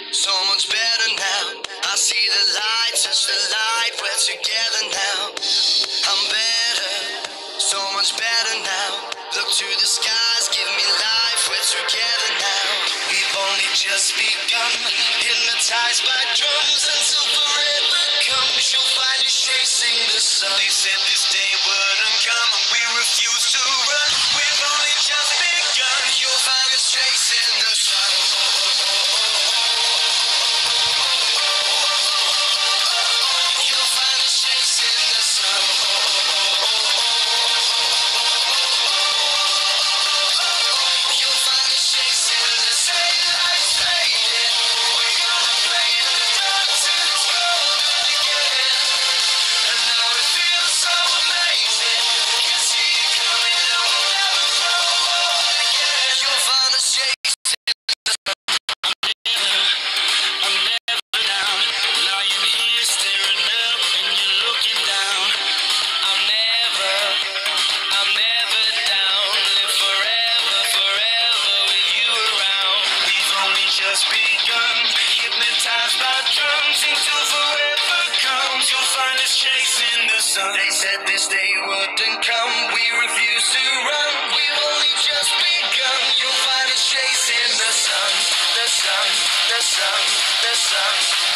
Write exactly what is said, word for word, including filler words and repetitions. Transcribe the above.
So much better now. I see the light, touch the light, we're together now. I'm better, so much better now. Look to the skies, give me life, we're together now. We've only just begun, hypnotized by drums until forever comes. You'll find us chasing the sun. They said this day wouldn't come and we refuse to run. We've only just begun. You'll find us chasing the sun. You'll find us chasing the sun. You'll find us chasing the sun. Lights fading. We're gonna play in the dark till it's golden again. And now it feels so amazing. Can see it coming and we'll never grow old again. You'll find us chasing. I'm never down, lying here staring up and you're looking down. I'm never, I'm never down. Live forever, forever with you around. We've only just begun, hypnotized by drums until forever comes. You'll find us chasing the sun. They said this day wouldn't come, we refuse to run. We've only just begun. You'll find us chasing the sun, the sun, the sun, the sun.